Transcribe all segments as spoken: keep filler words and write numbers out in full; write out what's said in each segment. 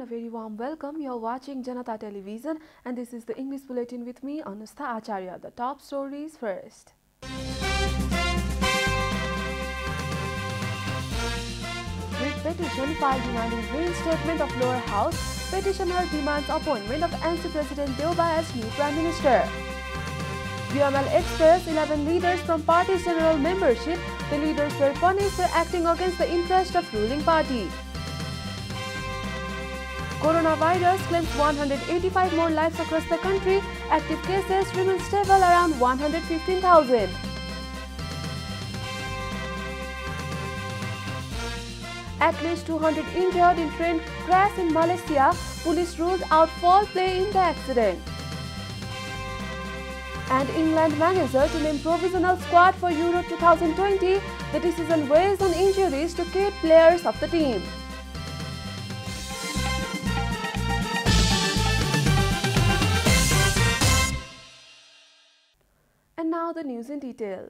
very warm welcome. You're watching Janata Television and this is the English Bulletin with me, Anustha Acharya. The top stories first. Writ petition filed demanding reinstatement of lower house. Petitioner demands appointment of N C President Deuba as new Prime Minister. U M L expressed eleven leaders from party's general membership. The leaders were punished for acting against the interest of ruling party. Coronavirus claims one hundred eighty-five more lives across the country. Active cases remain stable around one hundred fifteen thousand. At least two hundred injured in train crash in Malaysia. Police ruled out foul play in the accident. And England manager to name provisional squad for Euro two thousand twenty. The decision weighs on injuries to key players of the team. And now the news in detail.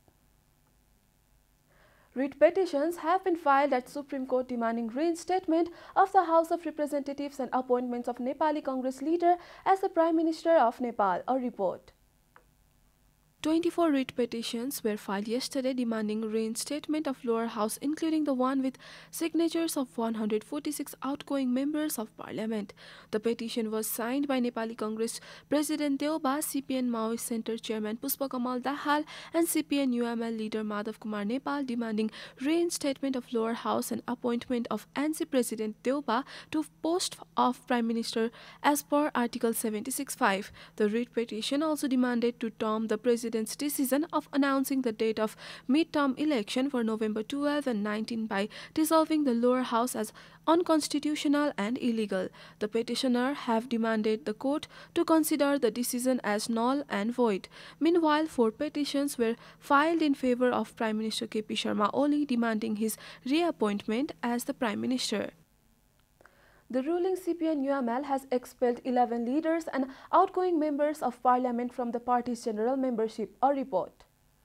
Writ petitions have been filed at Supreme Court demanding reinstatement of the House of Representatives and appointments of Nepali Congress leader as the Prime Minister of Nepal. A report. twenty-four writ petitions were filed yesterday demanding reinstatement of lower house, including the one with signatures of one hundred forty-six outgoing members of parliament. The petition was signed by Nepali Congress President Deuba, C P N Maoist Center Chairman Pushpakamal Dahal and C P N U M L leader Madhav Kumar Nepal, demanding reinstatement of lower house and appointment of N C President Deuba to post of Prime Minister as per Article seventy-six point five. The writ petition also demanded to term the President decision of announcing the date of mid-term election for November twelfth and nineteenth by dissolving the lower house as unconstitutional and illegal. The petitioner have demanded the court to consider the decision as null and void. Meanwhile, four petitions were filed in favor of Prime Minister K P Sharma Oli, demanding his reappointment as the Prime Minister. The ruling C P N U M L has expelled eleven leaders and outgoing members of parliament from the party's general membership. A report.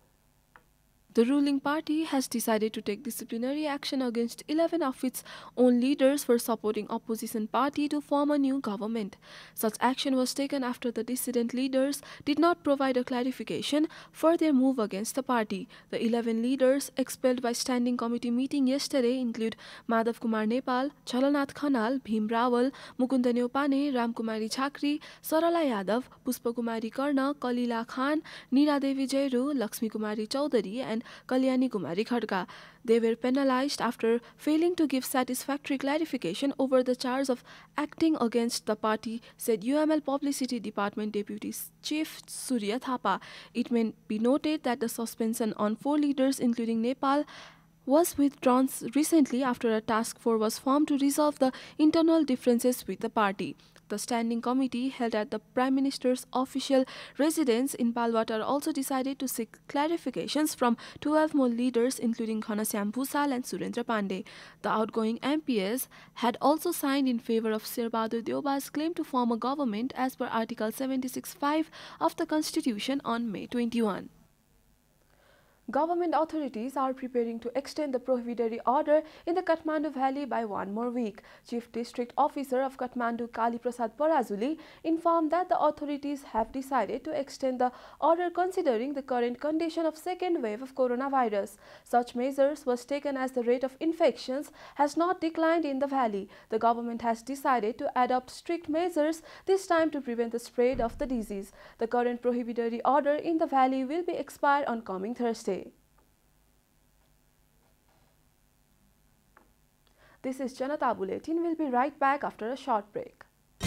The ruling party has decided to take disciplinary action against eleven of its own leaders for supporting opposition party to form a new government. Such action was taken after the dissident leaders did not provide a clarification for their move against the party. The eleven leaders expelled by standing committee meeting yesterday include Madhav Kumar Nepal, Chalanath Khanal, Bhim Rawal, Mukunda Neopane, Ramkumari Chakri, Sarala Yadav, Pushpa Kumari Karna, Kalila Khan, Neera Devi Jairu, Lakshmi Kumari Chaudhary and Kalyani Kumari Khadka. They were penalized after failing to give satisfactory clarification over the charge of acting against the party, said U M L Publicity Department Deputy Chief Surya Thapa. It may be noted that the suspension on four leaders, including Nepal, was withdrawn recently after a task force was formed to resolve the internal differences with the party. The standing committee held at the Prime Minister's official residence in Palwatar also decided to seek clarifications from twelve more leaders, including Ghanshyam Bhusal and Surendra Pandey. The outgoing M Ps had also signed in favor of Sherbahadur Deuba's claim to form a government as per Article seventy-six point five of the Constitution on May twenty-first. Government authorities are preparing to extend the prohibitory order in the Kathmandu Valley by one more week. Chief District Officer of Kathmandu Kali Prasad Parazuli informed that the authorities have decided to extend the order considering the current condition of second wave of coronavirus. Such measures was taken as the rate of infections has not declined in the valley. The government has decided to adopt strict measures this time to prevent the spread of the disease. The current prohibitory order in the valley will be expired on coming Thursday. This is Janata Bulletin. We'll be right back after a short break.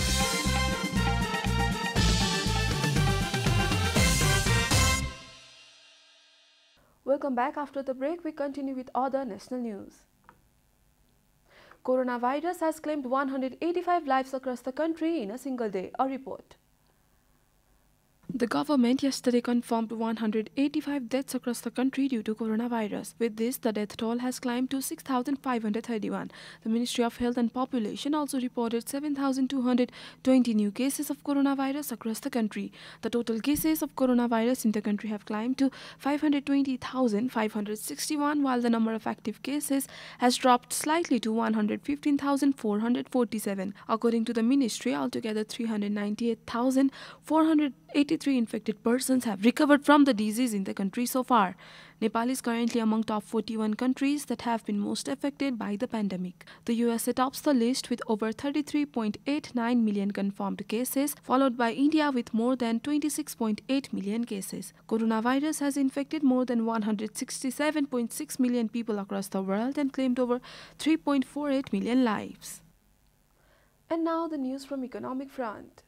Welcome back after the break. We continue with other national news. Coronavirus has claimed one hundred eighty-five lives across the country in a single day. A report. The government yesterday confirmed one hundred eighty-five deaths across the country due to coronavirus. With this, the death toll has climbed to six thousand five hundred thirty-one. The Ministry of Health and Population also reported seven thousand two hundred twenty new cases of coronavirus across the country. The total cases of coronavirus in the country have climbed to five hundred twenty thousand five hundred sixty-one, while the number of active cases has dropped slightly to one hundred fifteen thousand four hundred forty-seven. According to the ministry, altogether three hundred ninety-eight thousand four hundred eighty-three infected persons have recovered from the disease in the country so far. Nepal is currently among top forty-one countries that have been most affected by the pandemic. The U S A tops the list with over thirty-three point eight nine million confirmed cases, followed by India with more than twenty-six point eight million cases. Coronavirus has infected more than one hundred sixty-seven point six million people across the world and claimed over three point four eight million lives. And now the news from economic front.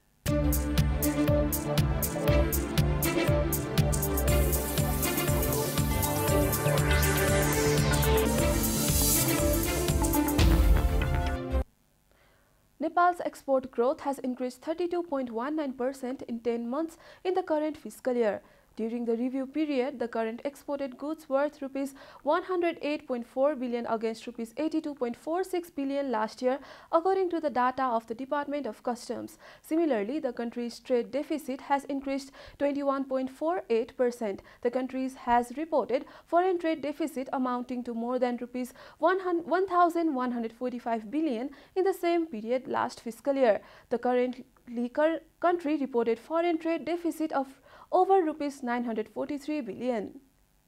Nepal's export growth has increased thirty-two point one nine percent in ten months in the current fiscal year. During the review period, the current exported goods worth rupees one hundred eight point four billion against rupees eighty-two point four six billion last year, according to the data of the Department of Customs. Similarly, the country's trade deficit has increased twenty-one point four eight percent. The country has reported foreign trade deficit amounting to more than rupees one thousand one hundred forty-five billion in the same period last fiscal year. The current country reported foreign trade deficit of over rupees nine hundred forty-three billion.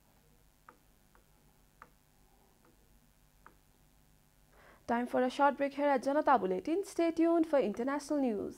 Time for a short break here at Janata Bulletin. Stay tuned for international news.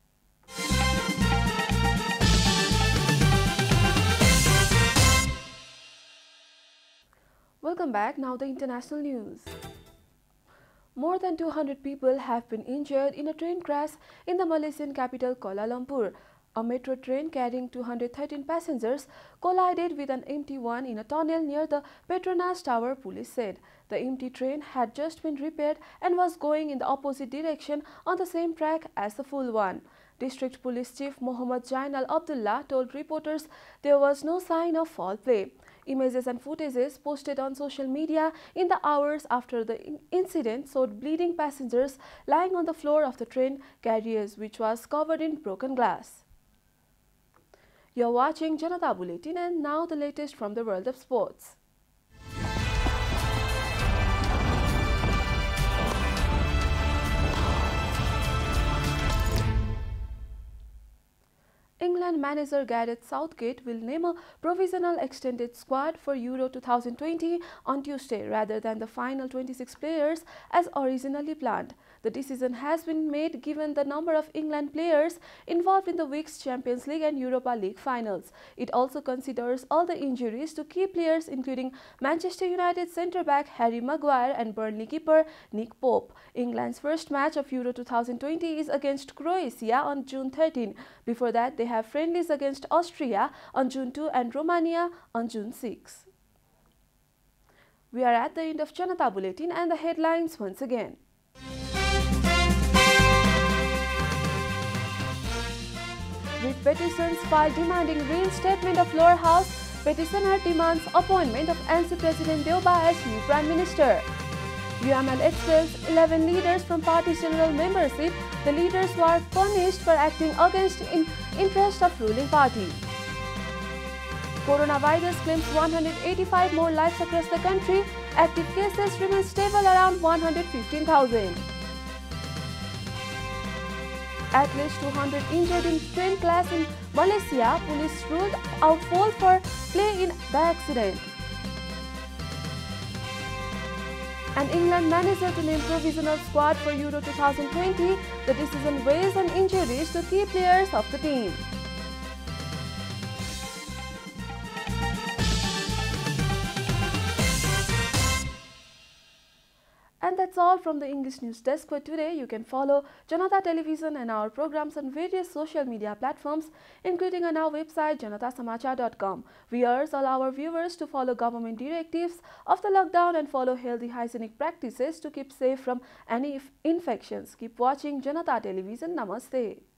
Welcome back. Now the international news. More than two hundred people have been injured in a train crash in the Malaysian capital Kuala Lumpur. A metro train carrying two hundred thirteen passengers collided with an empty one in a tunnel near the Petronas Tower, police said. The empty train had just been repaired and was going in the opposite direction on the same track as the full one. District Police Chief Mohammad Jainal Abdullah told reporters there was no sign of foul play. Images and footages posted on social media in the hours after the incident showed bleeding passengers lying on the floor of the train carriage, which was covered in broken glass. You're watching Janata Bulletin, and now the latest from the world of sports. England manager Gareth Southgate will name a provisional extended squad for Euro two thousand twenty on Tuesday rather than the final twenty-six players as originally planned. The decision has been made given the number of England players involved in the week's Champions League and Europa League finals. It also considers all the injuries to key players including Manchester United centre-back Harry Maguire and Burnley keeper Nick Pope. England's first match of Euro two thousand twenty is against Croatia on June thirteenth. Before that, they have friendlies against Austria on June second and Romania on June sixth. We are at the end of Janata Bulletin, and the headlines once again. With petitions filed demanding reinstatement of lower house, petitioner demands appointment of N C President Deuba as new Prime Minister. U M L expels eleven leaders from party's general membership. The leaders were punished for acting against the interest of ruling party. Coronavirus claims one hundred eighty-five more lives across the country. Active cases remain stable around one hundred fifteen thousand. At least two hundred injured in train crash in Malaysia. Police ruled out foul for play in the accident. An England manager to name provisional squad for Euro two thousand twenty. The decision weighs on injuries to key players of the team. And that's all from the English News Desk for today. You can follow Janata Television and our programs on various social media platforms, including on our website janata samachar dot com. We urge all our viewers to follow government directives of the lockdown and follow healthy hygienic practices to keep safe from any infections. Keep watching Janata Television. Namaste.